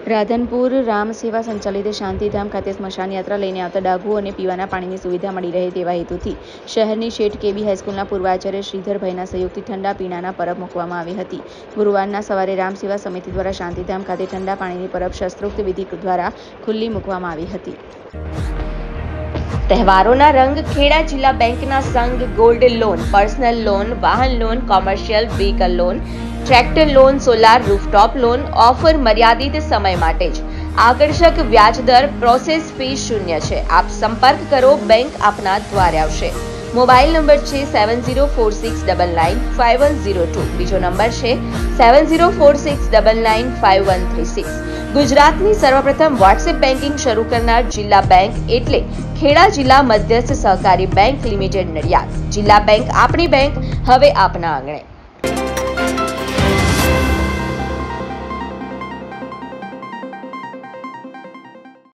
રાધનપુર રામ સેવા સંચાલિત શાંતિધામ ખાતે સ્મશાન યાત્રા લઈને આવતા ડાઘુ અને પીવાના પાણીની સુવિધા મળી રહે તેવા હેતુથી શહેરની શેઠ કેબી હાઈસ્કૂલના પૂર્વ આચાર્ય શ્રીધરભાઈના સહયોગથી ઠંડા પીણાના પરબ મૂકવામાં આવી હતી। ગુરુવારના સવારે રામ સેવા સમિતિ દ્વારા શાંતિધામ ખાતે ઠંડા પાણીની પરબ શાસ્ત્રોક્ત વિધિ દ્વારા ખુલ્લી મૂકવામાં આવી હતી। તહેવારોના રંગ ખેડા જિલ્લા બેંકના સંઘ ગોલ્ડ લોન, પર્સનલ લોન, વાહન loan, commercial vehicle loan, tractor loan, solar rooftop loan offer મર્યાદિત સમય માટે જ। આકર્ષક વ્યાજ દર, પ્રોસેસ ફી શૂન્ય છે। આપ સંપર્ક કરો, બેંક આપના દ્વારે આવશે। મોબાઈલ નંબર છે 7046995102, બીજો નંબર છે 7046995136। ગુજરાતની સર્વપ્રથમ વોટ્સએપ બેન્કિંગ શરૂ કરનાર જિલ્લા બેંક એટલે ખેડા જિલ્લા મધ્યસ્થ સહકારી બેંક લિમિટેડ નડિયાદ। જિલ્લા બેંક આપણી બેંક, હવે આપના આંગણે।